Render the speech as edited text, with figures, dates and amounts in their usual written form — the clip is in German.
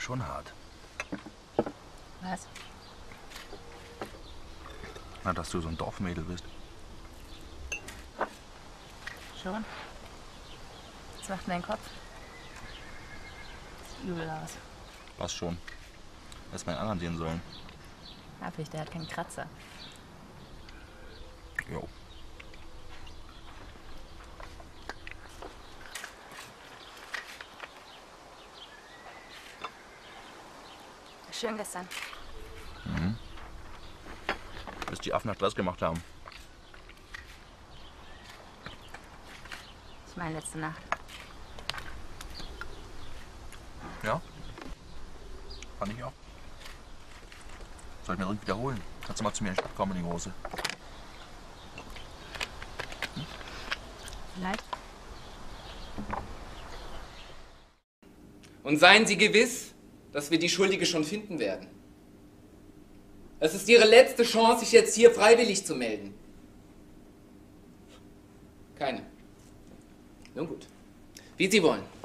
schon hart. Was? Na, dass du so ein Dorfmädel bist. Schon? Was macht denn dein Kopf? Sieht übel aus. Was schon? Hättest mal einen anderen sehen sollen. Hab ich, der hat keinen Kratzer. Jo. Schön gestern. Bis die Affen Stress gemacht haben. Ich meine letzte Nacht. Ja? Fand ich auch. Soll ich mir direkt wiederholen? Kannst du mal zu mir in die Stadt kommen, die Große? Vielleicht? Und seien Sie gewiss, dass wir die Schuldige schon finden werden. Es ist Ihre letzte Chance, sich jetzt hier freiwillig zu melden. Keine. Nun gut. Wie Sie wollen.